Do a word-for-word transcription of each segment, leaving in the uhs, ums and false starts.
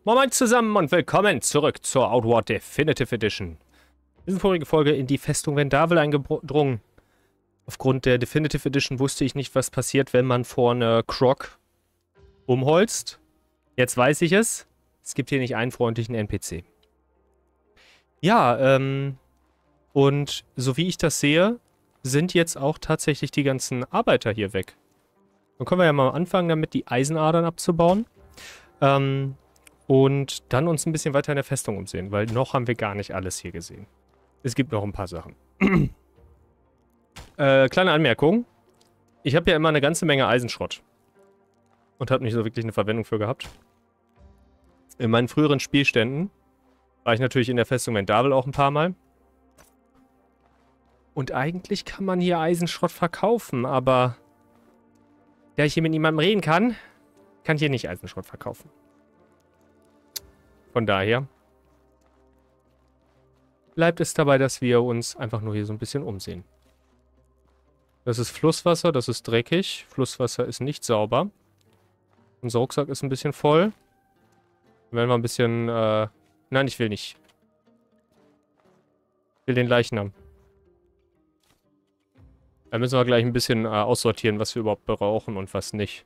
Moin zusammen und willkommen zurück zur Outward Definitive Edition. In der vorigen Folge in die Festung Vendavel eingedrungen. Aufgrund der Definitive Edition wusste ich nicht, was passiert, wenn man vorne Croc umholzt. Jetzt weiß ich es. Es gibt hier nicht einen freundlichen N P C. Ja, ähm... und so wie ich das sehe, sind jetzt auch tatsächlich die ganzen Arbeiter hier weg. Dann können wir ja mal anfangen, damit die Eisenadern abzubauen. Ähm... Und dann uns ein bisschen weiter in der Festung umsehen, weil noch haben wir gar nicht alles hier gesehen. Es gibt noch ein paar Sachen. äh, kleine Anmerkung. Ich habe ja immer eine ganze Menge Eisenschrott. Und habe nicht so wirklich eine Verwendung für gehabt. In meinen früheren Spielständen war ich natürlich in der Festung Vendavel auch ein paar Mal. Und eigentlich kann man hier Eisenschrott verkaufen, aber da ich hier mit niemandem reden kann, kann ich hier nicht Eisenschrott verkaufen. Von daher bleibt es dabei, dass wir uns einfach nur hier so ein bisschen umsehen. Das ist Flusswasser, das ist dreckig. Flusswasser ist nicht sauber. Unser Rucksack ist ein bisschen voll. Wenn wir ein bisschen, äh... Nein, ich will nicht. Ich will den Leichnam. Da müssen wir gleich ein bisschen äh, aussortieren, was wir überhaupt brauchen und was nicht.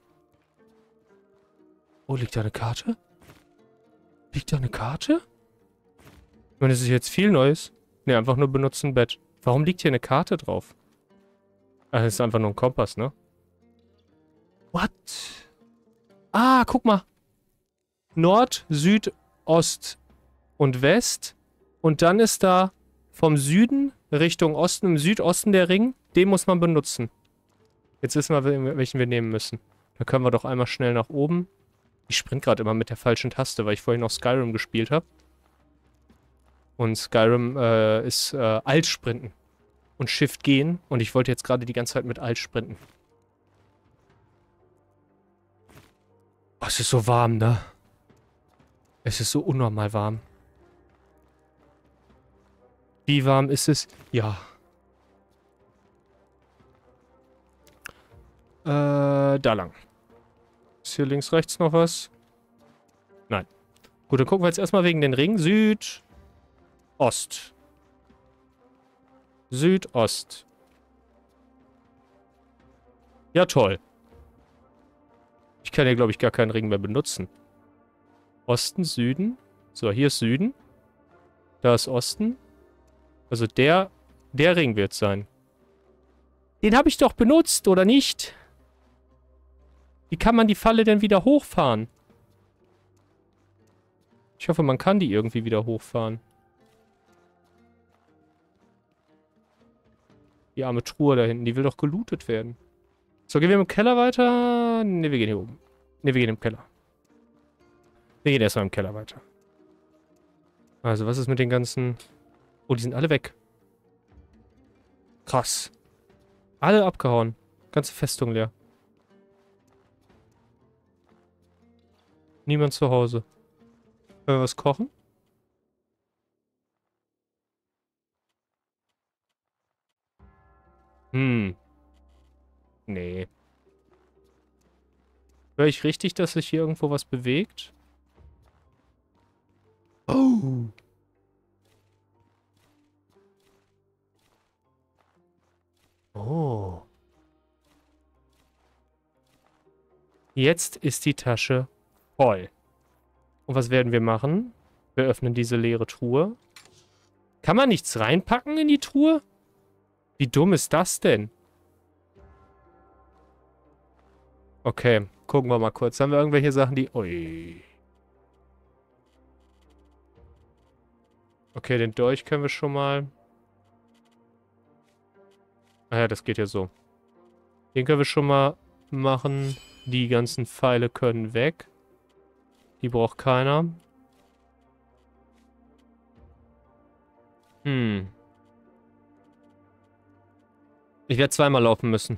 Oh, liegt da eine Karte? Liegt da eine Karte? Ich meine, das ist jetzt viel Neues. Ne, einfach nur benutzen Bett. Warum liegt hier eine Karte drauf? Ah, das ist einfach nur ein Kompass, ne? What? Ah, guck mal. Nord, Süd, Ost und West. Und dann ist da vom Süden Richtung Osten, im Südosten der Ring. Den muss man benutzen. Jetzt wissen wir, welchen wir nehmen müssen. Da können wir doch einmal schnell nach oben. Ich sprint gerade immer mit der falschen Taste, weil ich vorhin noch Skyrim gespielt habe. Und Skyrim äh, ist äh, Alt sprinten und Shift gehen. Und ich wollte jetzt gerade die ganze Zeit mit Alt sprinten. Oh, es ist so warm, ne? Es ist so unnormal warm. Wie warm ist es? Ja. Äh, da lang. Ist hier links, rechts noch was? Nein. Gut, dann gucken wir jetzt erstmal wegen den Ring. Süd, Ost. Südost. Ja, toll. Ich kann hier, glaube ich, gar keinen Ring mehr benutzen. Osten, Süden. So, hier ist Süden. Da ist Osten. Also der, der Ring wird sein. Den habe ich doch benutzt, oder nicht? Wie kann man die Falle denn wieder hochfahren? Ich hoffe, man kann die irgendwie wieder hochfahren. Die arme Truhe da hinten, die will doch gelootet werden. So, gehen wir im Keller weiter? Ne, wir gehen hier oben. Ne, wir gehen im Keller. Wir gehen erstmal im Keller weiter. Also, was ist mit den ganzen... Oh, die sind alle weg. Krass. Alle abgehauen. Ganze Festung leer. Niemand zu Hause. Können wir was kochen? Hm. Nee. Höre ich richtig, dass sich hier irgendwo was bewegt? Oh. Oh. Jetzt ist die Tasche voll. Und was werden wir machen? Wir öffnen diese leere Truhe. Kann man nichts reinpacken in die Truhe? Wie dumm ist das denn? Okay, gucken wir mal kurz. Haben wir irgendwelche Sachen, die... Ui. Okay, den Dolch können wir schon mal... Ah ja, das geht ja so. Den können wir schon mal machen. Die ganzen Pfeile können weg. Die braucht keiner. Hm. Ich werde zweimal laufen müssen.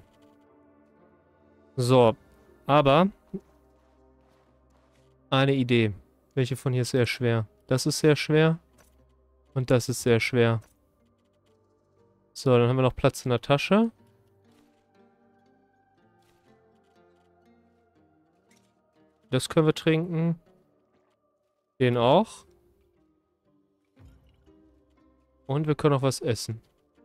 So. Aber... Eine Idee. Welche von hier ist sehr schwer? Das ist sehr schwer. Und das ist sehr schwer. So, dann haben wir noch Platz in der Tasche. Das können wir trinken. Den auch. Und wir können auch was essen.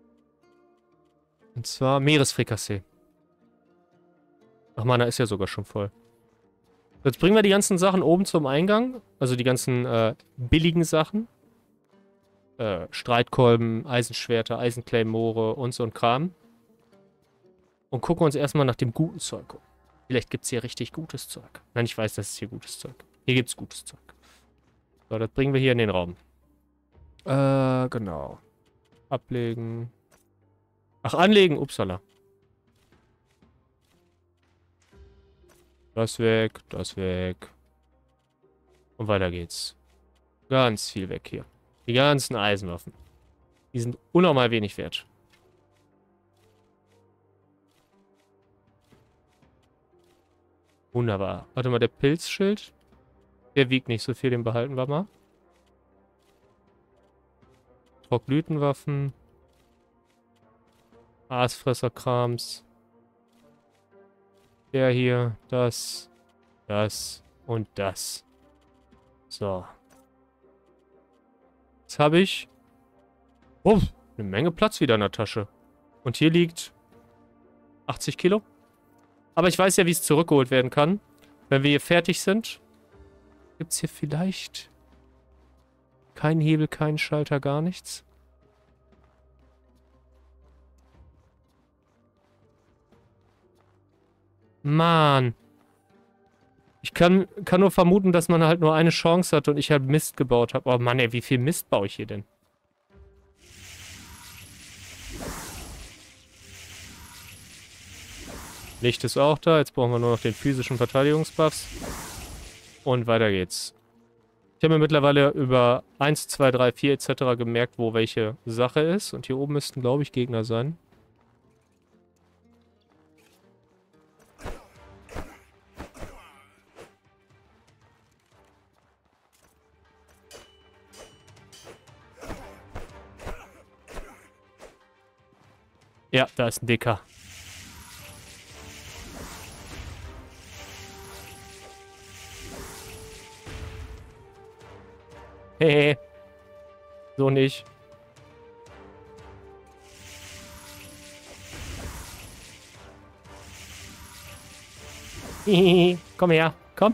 Und zwar Meeresfrikassee. Ach, Mana ist ja sogar schon voll. Jetzt bringen wir die ganzen Sachen oben zum Eingang. Also die ganzen äh, billigen Sachen. Äh, Streitkolben, Eisenschwerter, Eisenclaymore und so ein Kram. Und gucken uns erstmal nach dem guten Zeug um. Vielleicht gibt es hier richtig gutes Zeug. Nein, ich weiß, dass es hier gutes Zeug gibt. Hier gibt es gutes Zeug. So, das bringen wir hier in den Raum. Äh, genau. Ablegen. Ach, anlegen. Upsala. Das weg, das weg. Und weiter geht's. Ganz viel weg hier. Die ganzen Eisenwaffen. Die sind unnormal wenig wert. Wunderbar. Warte mal, der Pilzschild. Der wiegt nicht so viel, den behalten wir mal. Troglytenwaffen. Aasfresserkrams. Der hier, das, das und das. So. Jetzt habe ich oh, eine Menge Platz wieder in der Tasche. Und hier liegt achtzig Kilo. Aber ich weiß ja, wie es zurückgeholt werden kann. Wenn wir hier fertig sind, gibt es hier vielleicht keinen Hebel, keinen Schalter, gar nichts. Mann. Ich kann, kann nur vermuten, dass man halt nur eine Chance hat und ich halt Mist gebaut habe. Oh Mann, ey, wie viel Mist baue ich hier denn? Licht ist auch da. Jetzt brauchen wir nur noch den physischen Verteidigungsbuffs. Und weiter geht's. Ich habe mir mittlerweile über eins, zwei, drei, vier et cetera gemerkt, wo welche Sache ist. Und hier oben müssten, glaube ich, Gegner sein. Ja, da ist ein Dicker. Hehe. So nicht. Hihihi. Komm her. Komm.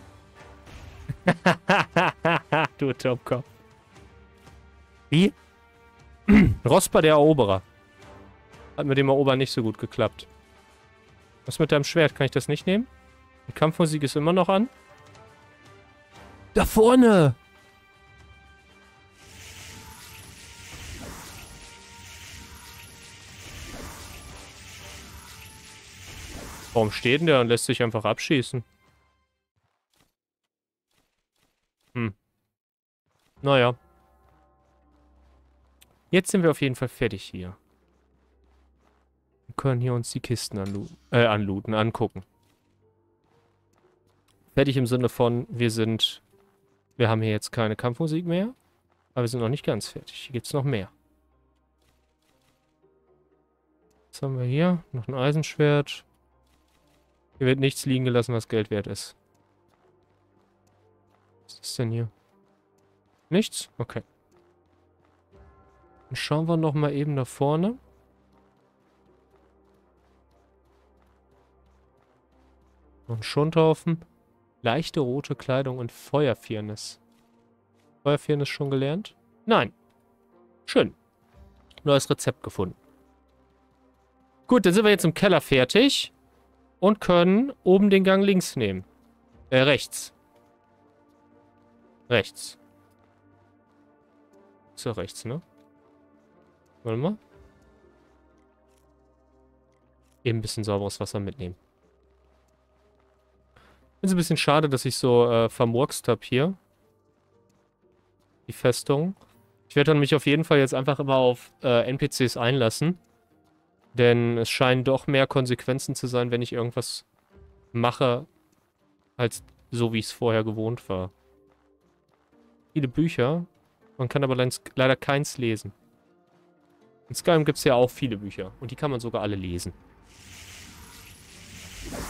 Du Topkopf. Wie? Rosper der Eroberer. Hat mit dem Erobern nicht so gut geklappt. Was mit deinem Schwert? Kann ich das nicht nehmen? Die Kampfmusik ist immer noch an. Da vorne! Warum steht denn der und lässt sich einfach abschießen? Hm. Naja. Jetzt sind wir auf jeden Fall fertig hier. Wir können hier uns die Kisten anlooten, äh, anlooten, angucken. Fertig im Sinne von, wir sind... Wir haben hier jetzt keine Kampfmusik mehr. Aber wir sind noch nicht ganz fertig. Hier gibt es noch mehr. Was haben wir hier? Noch ein Eisenschwert. Hier wird nichts liegen gelassen, was Geld wert ist. Was ist denn hier? Nichts? Okay. Dann schauen wir noch mal eben nach vorne. Noch ein Schundhaufen. Leichte rote Kleidung und Feuerfirnis. Feuerfirnis schon gelernt? Nein. Schön. Neues Rezept gefunden. Gut, dann sind wir jetzt im Keller fertig. Und können oben den Gang links nehmen. Äh, rechts. Rechts. Ist ja rechts, ne? Warte mal. Eben ein bisschen sauberes Wasser mitnehmen. Ist ein bisschen schade, dass ich so äh, vermurkst habe hier. Die Festung. Ich werde dann mich auf jeden Fall jetzt einfach immer auf äh, N P Cs einlassen. Denn es scheinen doch mehr Konsequenzen zu sein, wenn ich irgendwas mache, als so, wie ich es vorher gewohnt war. Viele Bücher. Man kann aber leider keins lesen. In Skyrim gibt es ja auch viele Bücher. Und die kann man sogar alle lesen.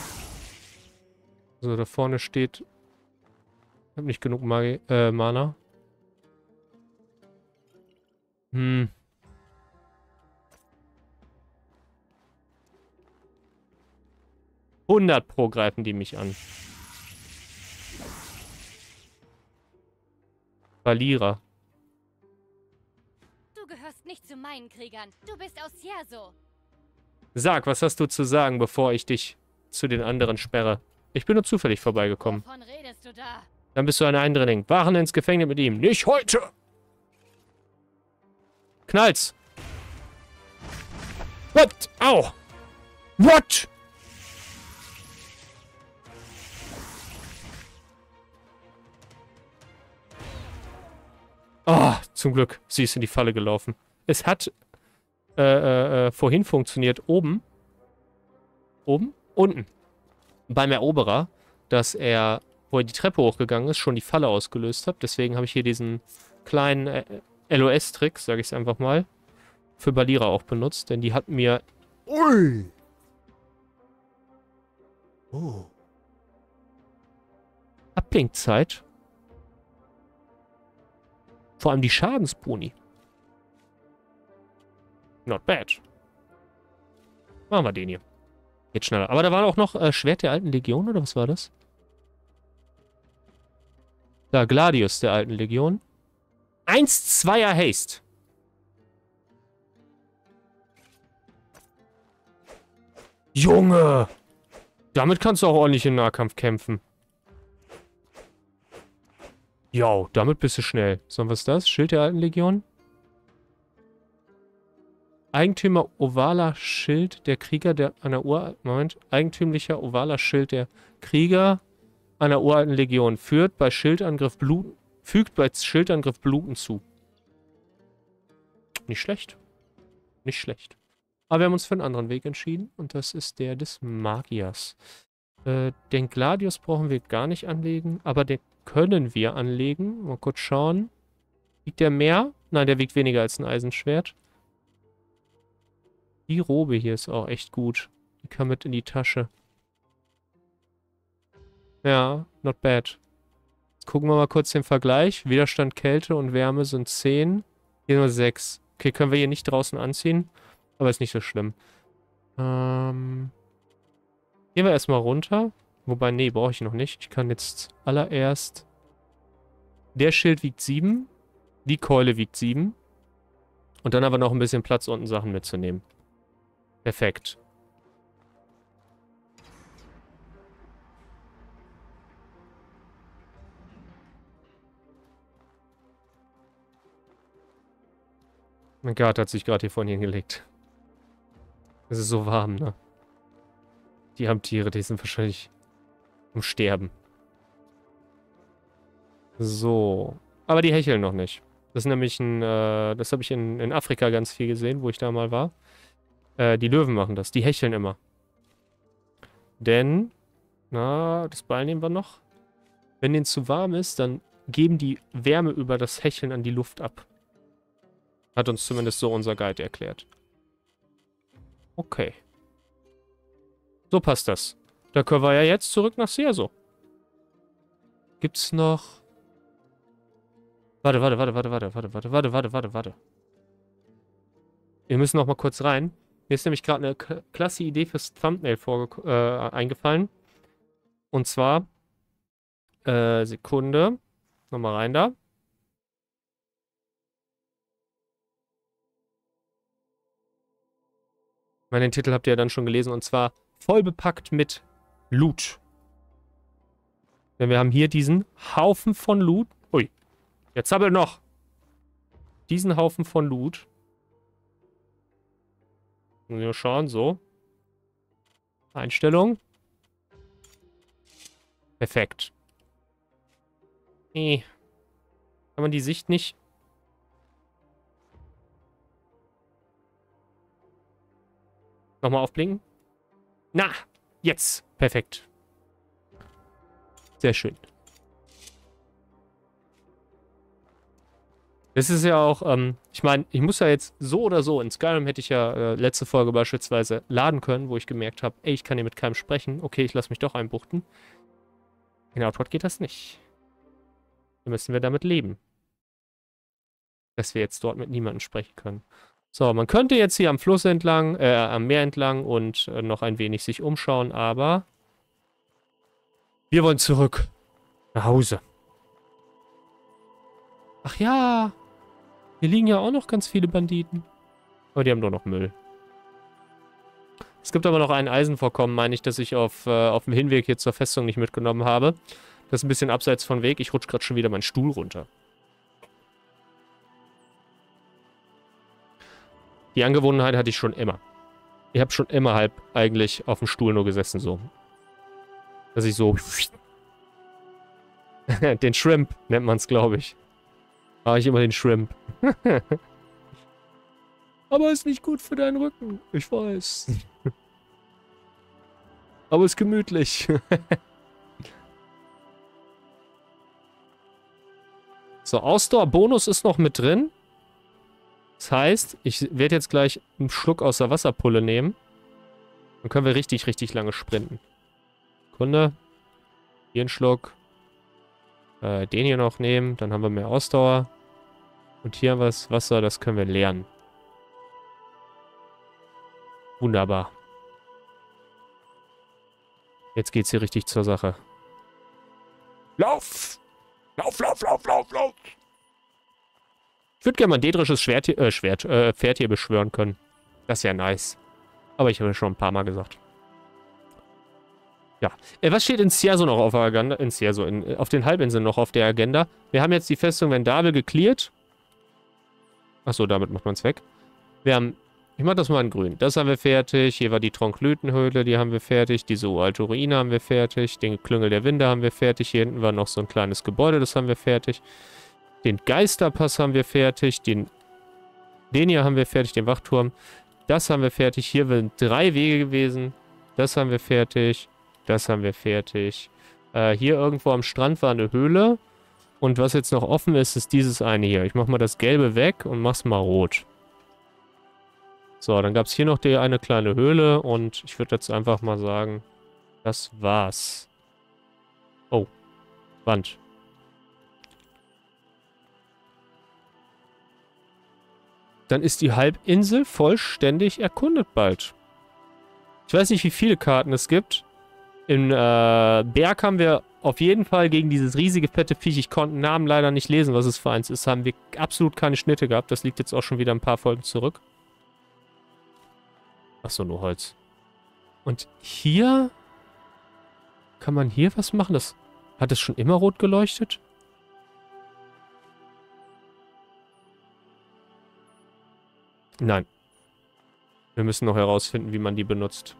So, da vorne steht... Ich habe nicht genug Magi äh, Mana. Hm. hundert pro greifen die mich an. Verlierer. Du gehörst nicht zu meinen Kriegern. Du bist aus Sierso. Sag, was hast du zu sagen, bevor ich dich zu den anderen sperre? Ich bin nur zufällig vorbeigekommen. Wovon redest du da? Dann bist du ein Eindringling. Wachen ins Gefängnis mit ihm. Nicht heute! Knallt's! What? Au! What? Ah, oh, zum Glück. Sie ist in die Falle gelaufen. Es hat äh, äh, vorhin funktioniert oben. Oben? Unten. Beim Eroberer, dass er, wo er die Treppe hochgegangen ist, schon die Falle ausgelöst hat. Deswegen habe ich hier diesen kleinen äh, L O S-Trick, sage ich es einfach mal, für Balira auch benutzt. Denn die hat mir... Ui! Oh. Abblinkzeit. Vor allem die Schadensboni. Not bad. Machen wir den hier. Geht schneller. Aber da war auch noch äh, Schwert der alten Legion, oder was war das? Da, Gladius der alten Legion. eins Zweier Haste. Junge! Damit kannst du auch ordentlich im Nahkampf kämpfen. Jo, damit bist du schnell. So, was ist das? Schild der alten Legion? Eigentümer ovaler Schild der Krieger der einer Ur... Moment. Eigentümlicher ovaler Schild der Krieger einer uralten Legion. Führt bei Schildangriff Bluten... Fügt bei Schildangriff Bluten zu. Nicht schlecht. Nicht schlecht. Aber wir haben uns für einen anderen Weg entschieden. Und das ist der des Magiers. Äh, den Gladius brauchen wir gar nicht anlegen. Aber den können wir anlegen. Mal kurz schauen. Wiegt der mehr? Nein, der wiegt weniger als ein Eisenschwert. Die Robe hier ist auch echt gut. Die kann mit in die Tasche. Ja, not bad. Jetzt gucken wir mal kurz den Vergleich. Widerstand Kälte und Wärme sind zehn. Hier nur sechs. Okay, können wir hier nicht draußen anziehen. Aber ist nicht so schlimm. Ähm... Gehen wir erstmal runter. Wobei, nee, brauche ich noch nicht. Ich kann jetzt allererst... Der Schild wiegt sieben. Die Keule wiegt sieben. Und dann aber noch ein bisschen Platz, unten Sachen mitzunehmen. Perfekt. Mein Gott hat sich gerade hier vorhin hingelegt. Es ist so warm, ne? Die haben Tiere, die sind wahrscheinlich am Sterben. So. Aber die hecheln noch nicht. Das ist nämlich ein, äh, das habe ich in, in Afrika ganz viel gesehen, wo ich da mal war. Äh, die Löwen machen das. Die hecheln immer. Denn, na, das Beil nehmen wir noch. Wenn denen zu warm ist, dann geben die Wärme über das Hecheln an die Luft ab. Hat uns zumindest so unser Guide erklärt. Okay. So passt das. Da können wir ja jetzt zurück nach Sierso. Gibt's noch... Warte, warte, warte, warte, warte, warte, warte, warte, warte, warte, warte. Wir müssen noch mal kurz rein. Mir ist nämlich gerade eine klasse Idee fürs Thumbnail vorge äh, eingefallen. Und zwar... Äh, Sekunde. Nochmal rein da. Ich meine, den Titel habt ihr ja dann schon gelesen. Und zwar voll bepackt mit Loot. Denn wir haben hier diesen Haufen von Loot. Ui. Jetzt zappelt noch. Diesen Haufen von Loot. Muss ich mal schauen. So. Einstellung. Perfekt. Nee. Kann man die Sicht nicht... Nochmal aufblinken. Na, jetzt. Perfekt. Sehr schön. Das ist ja auch, ähm, ich meine, ich muss ja jetzt so oder so, in Skyrim hätte ich ja äh, letzte Folge beispielsweise laden können, wo ich gemerkt habe, ey, ich kann hier mit keinem sprechen. Okay, ich lasse mich doch einbuchten. In Outward geht das nicht. Dann müssen wir damit leben. dass wir jetzt dort mit niemandem sprechen können. So, man könnte jetzt hier am Fluss entlang, äh, am Meer entlang und äh, noch ein wenig sich umschauen, aber wir wollen zurück nach Hause. Ach ja, hier liegen ja auch noch ganz viele Banditen. Aber die haben nur noch Müll. Es gibt aber noch ein Eisenvorkommen, meine ich, das ich auf, äh, auf dem Hinweg hier zur Festung nicht mitgenommen habe. Das ist ein bisschen abseits von Weg. Ich rutsche gerade schon wieder meinen Stuhl runter. Die Angewohnheit hatte ich schon immer. Ich habe schon immer halb eigentlich auf dem Stuhl nur gesessen, so. Dass ich so... den Shrimp nennt man es, glaube ich. Habe ich immer den Shrimp. Aber ist nicht gut für deinen Rücken. Ich weiß. Aber ist gemütlich. So, Ausdauerbonus ist noch mit drin. Das heißt, ich werde jetzt gleich einen Schluck aus der Wasserpulle nehmen. Dann können wir richtig, richtig lange sprinten. Kunde. Hier einen Schluck. Äh, den hier noch nehmen. Dann haben wir mehr Ausdauer. Und hier was Wasser, das können wir leeren. Wunderbar. Jetzt geht's hier richtig zur Sache. Lauf! Lauf, lauf, lauf, lauf, lauf! Ich würde gerne mal ein dedrisches Schwert, äh, Schwert, äh, Pferd hier beschwören können. Das ist ja nice. Aber ich habe es schon ein paar Mal gesagt. Ja. Äh, was steht in Cierzo noch auf der Agenda? In Cierzo, in, auf den Halbinseln noch auf der Agenda. Wir haben jetzt die Festung Vendabel gecleart. Achso, damit macht man es weg. Wir haben... Ich mach das mal in grün. Das haben wir fertig. Hier war die Tronklytenhöhle, die haben wir fertig. Diese uralte Ruine haben wir fertig. Den Klüngel der Winde haben wir fertig. Hier hinten war noch so ein kleines Gebäude, das haben wir fertig. Den Geisterpass haben wir fertig. Den, den hier haben wir fertig, den Wachturm. Das haben wir fertig. Hier sind drei Wege gewesen. Das haben wir fertig. Das haben wir fertig. Äh, hier irgendwo am Strand war eine Höhle. Und was jetzt noch offen ist, ist dieses eine hier. Ich mach mal das Gelbe weg und mach's mal rot. So, dann gab es hier noch die eine kleine Höhle und ich würde jetzt einfach mal sagen, das war's. Oh, Wand. Dann ist die Halbinsel vollständig erkundet bald. Ich weiß nicht, wie viele Karten es gibt. In äh, Berg haben wir auf jeden Fall gegen dieses riesige, fette Viech, ich konnte den Namen leider nicht lesen, was es für eins ist, haben wir absolut keine Schnitte gehabt. Das liegt jetzt auch schon wieder ein paar Folgen zurück. Achso, nur Holz. Und hier... Kann man hier was machen? Das, hat es schon immer rot geleuchtet? Nein. Wir müssen noch herausfinden, wie man die benutzt.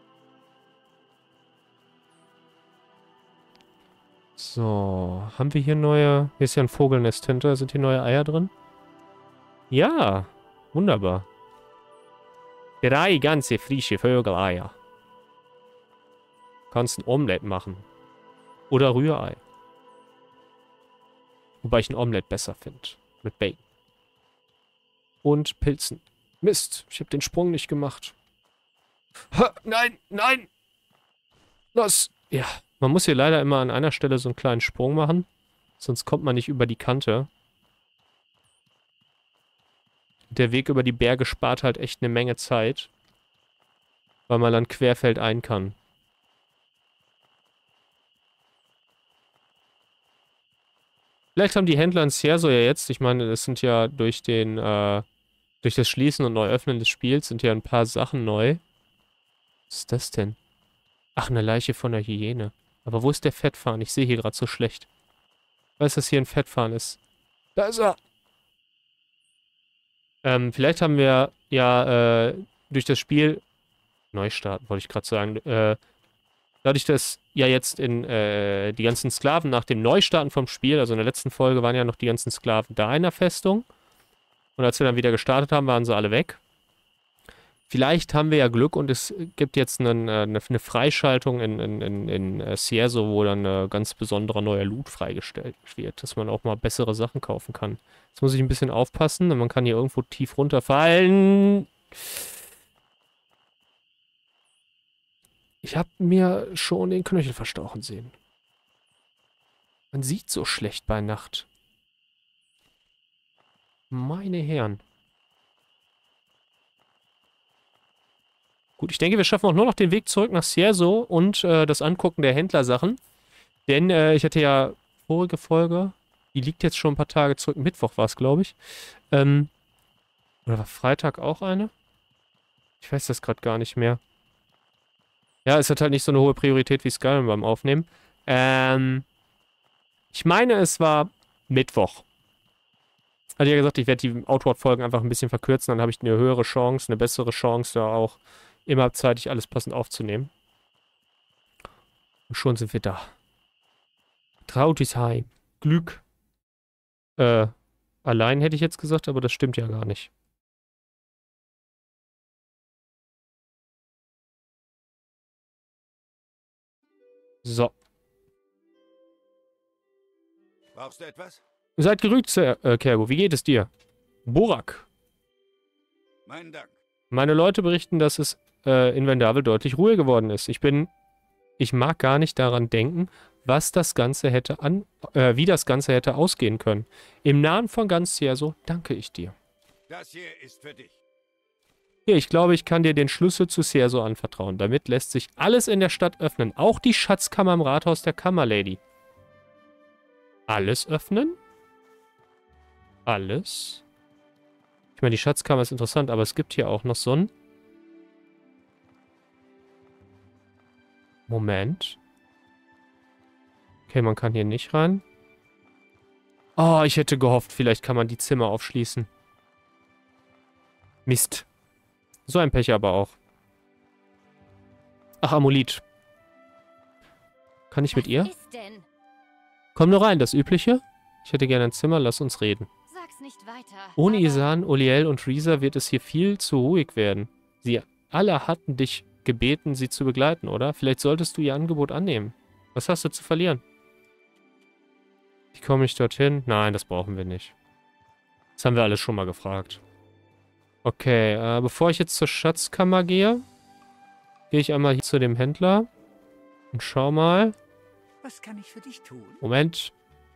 So, haben wir hier neue... Hier ist ja ein Vogelnest hinter. Sind hier neue Eier drin? Ja, wunderbar. Drei ganze frische Vögeleier. Kannst ein Omelett machen. Oder Rührei. Wobei ich ein Omelett besser finde. Mit Bacon. Und Pilzen. Mist, ich habe den Sprung nicht gemacht. Ha, nein, nein! Los! Ja, man muss hier leider immer an einer Stelle so einen kleinen Sprung machen. Sonst kommt man nicht über die Kante. Der Weg über die Berge spart halt echt eine Menge Zeit. Weil man dann querfeldein kann. Vielleicht haben die Händler in Cierzo ja jetzt, ich meine, das sind ja durch den, äh, durch das Schließen und Neuöffnen des Spiels sind ja ein paar Sachen neu. Was ist das denn? Ach, eine Leiche von einer Hyäne. Aber wo ist der Fettfahn? Ich sehe hier gerade so schlecht. Ich weiß, dass hier ein Fettfahn ist. Da ist er! Ähm, vielleicht haben wir ja äh, durch das Spiel Neustarten, wollte ich gerade sagen. Äh, dadurch, dass ja jetzt in äh, die ganzen Sklaven nach dem Neustarten vom Spiel, also in der letzten Folge waren ja noch die ganzen Sklaven da in der Festung. Und als wir dann wieder gestartet haben, waren sie alle weg. Vielleicht haben wir ja Glück und es gibt jetzt einen, äh, eine, eine Freischaltung in, in, in, in äh, Cierzo, wo dann ein äh, ganz besonderer neuer Loot freigestellt wird, dass man auch mal bessere Sachen kaufen kann. Jetzt muss ich ein bisschen aufpassen, denn man kann hier irgendwo tief runterfallen. Ich habe mir schon den Knöchel verstauchen sehen. Man sieht so schlecht bei Nacht. Meine Herren. Gut, ich denke, wir schaffen auch nur noch den Weg zurück nach Cierzo und äh, das Angucken der Händlersachen. Denn äh, ich hatte ja vorige Folge, die liegt jetzt schon ein paar Tage zurück, Mittwoch war es, glaube ich. Ähm, oder war Freitag auch eine? Ich weiß das gerade gar nicht mehr. Ja, es hat halt nicht so eine hohe Priorität wie Skyrim beim Aufnehmen. Ähm, ich meine, es war Mittwoch. Hatte ja gesagt, ich werde die Outward-Folgen einfach ein bisschen verkürzen, dann habe ich eine höhere Chance, eine bessere Chance, da auch immer zeitig alles passend aufzunehmen. Und schon sind wir da. Trautisheim. Glück. Äh, allein hätte ich jetzt gesagt, aber das stimmt ja gar nicht. So. Brauchst du etwas? Seid gerügt, Sir, äh, Kergo. Wie geht es dir? Borak. Meinen Dank. Meine Leute berichten, dass es äh, in Vendavel deutlich ruhiger geworden ist. Ich bin... Ich mag gar nicht daran denken, was das Ganze hätte an... Äh, wie das Ganze hätte ausgehen können. Im Namen von ganz Cierzo danke ich dir. Das hier ist für dich. Hier, ich glaube, ich kann dir den Schlüssel zu Cierzo anvertrauen. Damit lässt sich alles in der Stadt öffnen. Auch die Schatzkammer im Rathaus der Kammerlady. Alles öffnen? Alles? Ich meine, die Schatzkammer ist interessant, aber es gibt hier auch noch so ein... Moment. Okay, man kann hier nicht rein. Oh, ich hätte gehofft, vielleicht kann man die Zimmer aufschließen. Mist. So ein Pech aber auch. Ach, Amulet. Kann ich mit ihr? Was ist denn? Komm nur rein, das Übliche. Ich hätte gerne ein Zimmer, lass uns reden. Sag's nicht weiter. Ohne aber- Isan, Oliel und Risa wird es hier viel zu ruhig werden. Sie alle hatten dich gebeten, sie zu begleiten, oder? Vielleicht solltest du ihr Angebot annehmen. Was hast du zu verlieren? Ich komme nicht dorthin. Nein, das brauchen wir nicht. Das haben wir alles schon mal gefragt. Okay, äh, bevor ich jetzt zur Schatzkammer gehe, gehe ich einmal hier zu dem Händler und schau mal. Was kann ich für dich tun? Moment.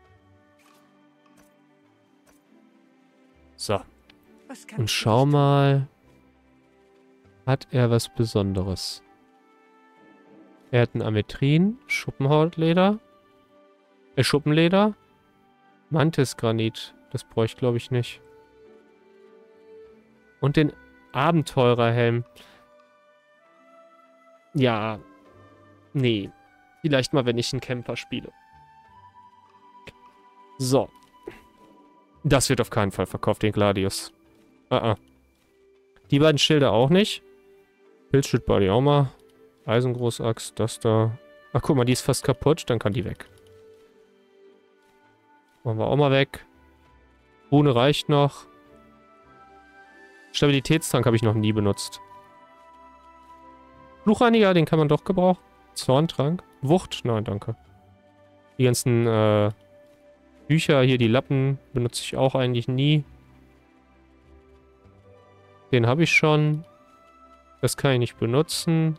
So. Was kann Und ich für schau dich mal. Hat er was Besonderes? Er hat ein Ametrin, Schuppenhautleder, äh, Schuppenleder, Mantisgranit. Das brauche ich, glaube ich, nicht. Und den Abenteurerhelm. Ja. Nee. Vielleicht mal, wenn ich einen Camper spiele. So. Das wird auf keinen Fall verkauft, den Gladius. Ah, ah. Die beiden Schilder auch nicht. Pilzschild bei dir auch mal. Eisengroßaxt, das da. Ach, guck mal, die ist fast kaputt, dann kann die weg. Machen wir auch mal weg. Rune reicht noch. Stabilitätstrank habe ich noch nie benutzt. Fluchreiniger, den kann man doch gebrauchen. Zorntrank. Wucht, nein, danke. Die ganzen äh, Bücher, hier die Lappen, benutze ich auch eigentlich nie. Den habe ich schon. Das kann ich nicht benutzen.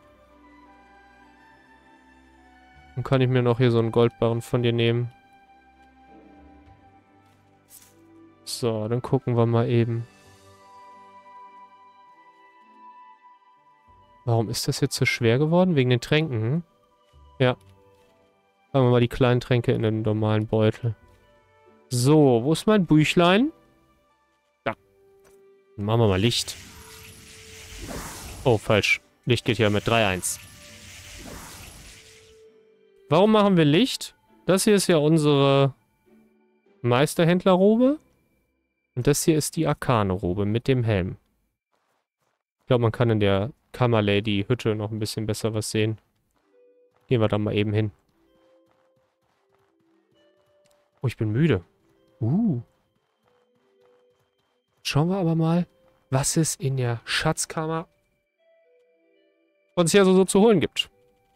Dann kann ich mir noch hier so einen Goldbarren von dir nehmen. So, dann gucken wir mal eben. Warum ist das jetzt so schwer geworden? Wegen den Tränken, hm? Ja. Packen wir mal die kleinen Tränke in den normalen Beutel. So, wo ist mein Büchlein? Da. Dann machen wir mal Licht. Oh, falsch. Licht geht ja mit drei eins. Warum machen wir Licht? Das hier ist ja unsere Meisterhändlerrobe. Und das hier ist die Arkane-Robe mit dem Helm. Ich glaube, man kann in der Kammerlady-Hütte noch ein bisschen besser was sehen. Gehen wir da mal eben hin. Oh, ich bin müde. Uh. Schauen wir aber mal, was es in der Schatzkammer uns hier so, so zu holen gibt.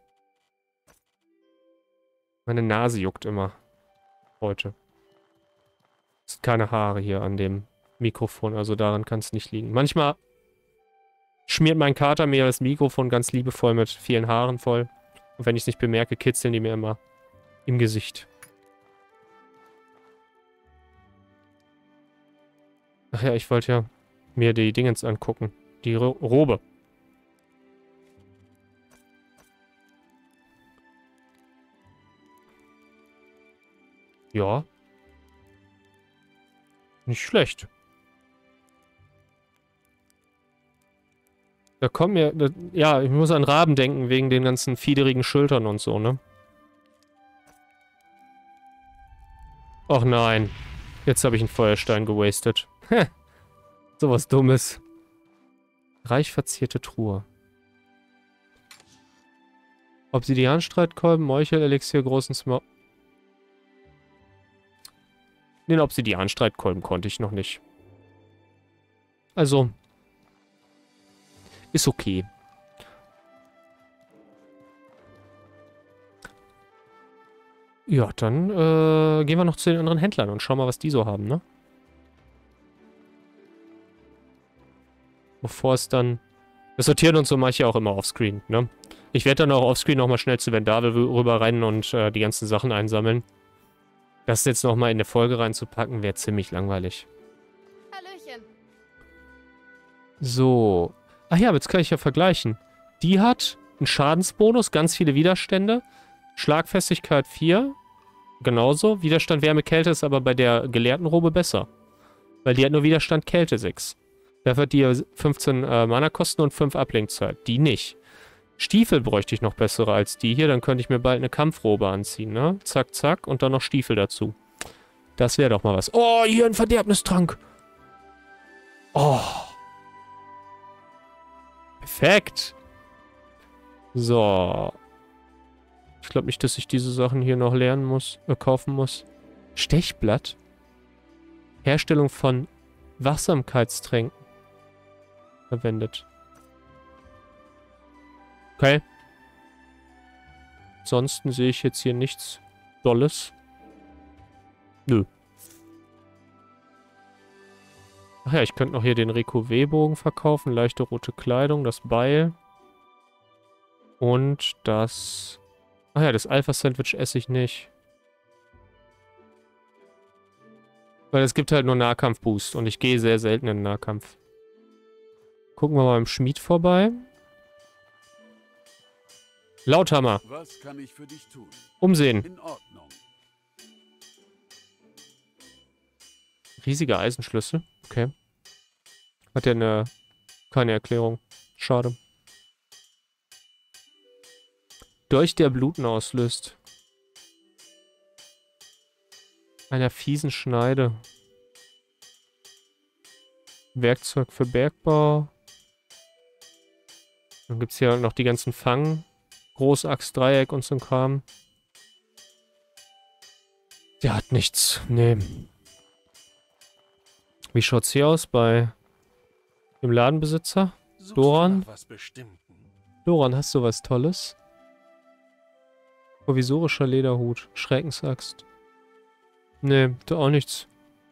Meine Nase juckt immer. Heute. Es sind keine Haare hier an dem Mikrofon, also daran kann es nicht liegen. Manchmal schmiert mein Kater mir das Mikrofon ganz liebevoll mit vielen Haaren voll. Und wenn ich es nicht bemerke, kitzeln die mir immer im Gesicht. Ach ja, ich wollte ja mir die Dingens angucken. Die Ro Robe. Ja. Nicht schlecht. Da kommen mir... Da, ja, ich muss an Raben denken, wegen den ganzen fiederigen Schultern und so, ne? Och nein. Jetzt habe ich einen Feuerstein gewastet. Heh. Sowas Dummes. Reich verzierte Truhe. Obsidianstreitkolben, Meuchel, Elixier, großen Smo... Den Obsidianstreitkolben konnte ich noch nicht. Also... Ist okay. Ja, dann äh, gehen wir noch zu den anderen Händlern und schauen mal, was die so haben, ne? Bevor es dann... Das Sortieren und so mache ich ja auch immer offscreen, ne? Ich werde dann auch offscreen nochmal schnell zu Vendavel rüber rennen und äh, die ganzen Sachen einsammeln. Das jetzt nochmal in eine Folge reinzupacken, wäre ziemlich langweilig. Hallöchen. So. Ach ja, jetzt kann ich ja vergleichen. Die hat einen Schadensbonus, ganz viele Widerstände. Schlagfestigkeit vier. Genauso. Widerstand Wärme Kälte ist aber bei der gelehrten Robe besser. Weil die hat nur Widerstand Kälte sechs. Dafür hat die fünfzehn äh, Mana-Kosten und fünf Ablenkzeit. Die nicht. Stiefel bräuchte ich noch bessere als die hier. Dann könnte ich mir bald eine Kampfrobe anziehen, ne? Zack, zack. Und dann noch Stiefel dazu. Das wäre doch mal was. Oh, hier ein Verderbnistrank. Oh. Perfekt. So. Ich glaube nicht, dass ich diese Sachen hier noch lernen muss, äh, kaufen muss. Stechblatt. Herstellung von Wachsamkeitstränken verwendet. Okay. Ansonsten sehe ich jetzt hier nichts Dolles. Nö. Ach ja, ich könnte noch hier den Recouvet-Bogen verkaufen. Leichte rote Kleidung, das Beil. Und das... Ach ja, das Alpha-Sandwich esse ich nicht. Weil es gibt halt nur Nahkampf-Boost und ich gehe sehr selten in den Nahkampf. Gucken wir mal im Schmied vorbei. Lauthammer. Was kann ich für dich tun? Umsehen. In Ordnung. Riesige Eisenschlüssel. Okay. Hat ja eine... keine Erklärung. Schade. Dolch, der Bluten auslöst. Einer fiesen Schneide. Werkzeug für Bergbau. Dann gibt es hier noch die ganzen Fang. Großaxt, Dreieck und so ein Kram. Der hat nichts. Nee. Wie schaut's hier aus bei dem Ladenbesitzer? Doran? Doran, hast du was Tolles? Provisorischer Lederhut. Schreckensaxt. Nee, da auch nichts.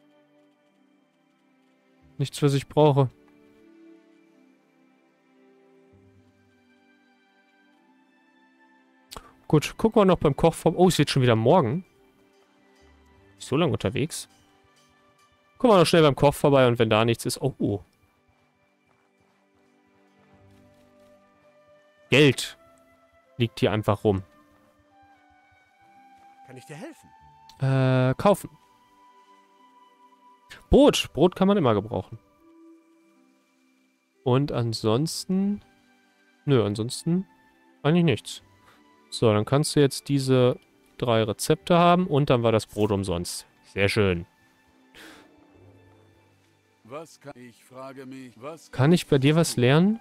Nichts, was ich brauche. Gut, gucken wir noch beim Koch vom... Oh, es wird schon wieder morgen. Ist so lange unterwegs. Gucken wir noch schnell beim Koch vorbei und wenn da nichts ist... Oh, oh. Geld liegt hier einfach rum. Kann ich dir helfen? Äh, kaufen. Brot. Brot kann man immer gebrauchen. Und ansonsten... Nö, ansonsten eigentlich nichts. So, dann kannst du jetzt diese drei Rezepte haben und dann war das Brot umsonst. Sehr schön. Was kann ich frage mich, was Kann ich bei dir was lernen?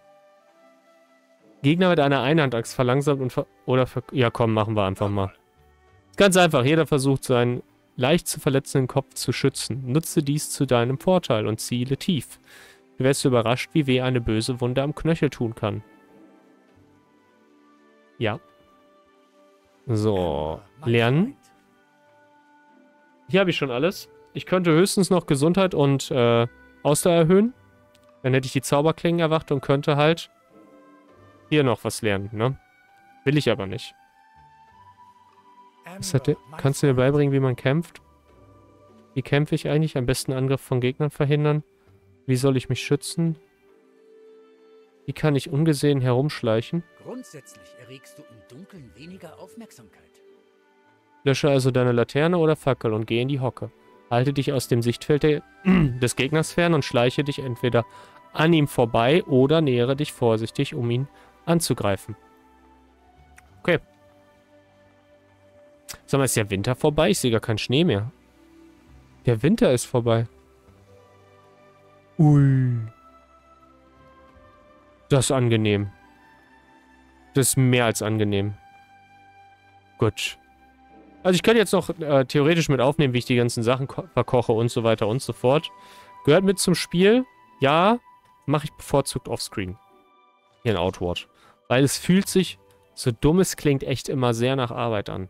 Gegner mit einer Einhandaxt verlangsamt und ver... Oder ver... Ja, komm, machen wir einfach mal. Ganz einfach, jeder versucht seinen leicht zu verletzenden Kopf zu schützen. Nutze dies zu deinem Vorteil und ziele tief. Du wirst überrascht, wie weh eine böse Wunde am Knöchel tun kann. Ja. So, lernen. Hier habe ich schon alles. Ich könnte höchstens noch Gesundheit und äh, Ausdauer erhöhen. Dann hätte ich die Zauberklingen erwacht und könnte halt hier noch was lernen, ne? Will ich aber nicht. Was hat der? Kannst du mir beibringen, wie man kämpft? Wie kämpfe ich eigentlich? Am besten Angriff von Gegnern verhindern. Wie soll ich mich schützen? Wie kann ich ungesehen herumschleichen? Grundsätzlich erregst du im Dunkeln weniger Aufmerksamkeit. Lösche also deine Laterne oder Fackel und geh in die Hocke. Halte dich aus dem Sichtfeld der, des Gegners fern und schleiche dich entweder an ihm vorbei oder nähere dich vorsichtig, um ihn anzugreifen. Okay. Sag mal, ist der Winter vorbei? Ich sehe gar keinen Schnee mehr. Der Winter ist vorbei. Ui. Das ist angenehm. Das ist mehr als angenehm. Gut. Also ich könnte jetzt noch äh, theoretisch mit aufnehmen, wie ich die ganzen Sachen verkoche und so weiter und so fort. Gehört mit zum Spiel. Ja, mache ich bevorzugt offscreen. Hier in Outward. Weil es fühlt sich, so dumm es klingt, echt immer sehr nach Arbeit an.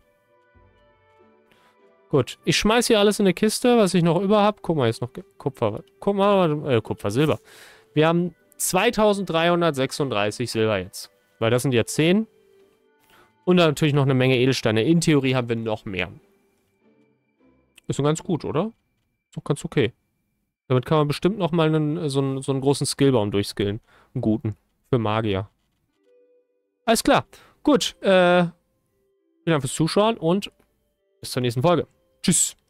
Gut, ich schmeiß hier alles in eine Kiste, was ich noch über habe. Guck mal, jetzt noch Kupfer. Guck mal, äh, Kupfer, Silber. Wir haben zweitausenddreihundertsechsunddreißig Silber jetzt. Weil das sind ja zehn. Und dann natürlich noch eine Menge Edelsteine. In Theorie haben wir noch mehr. Ist doch ganz gut, oder? Ist doch ganz okay. Damit kann man bestimmt noch mal einen, so, einen, so einen großen Skillbaum durchskillen. Einen guten. Für Magier. Alles klar. Gut. Äh, vielen Dank fürs Zuschauen und bis zur nächsten Folge. Tschüss.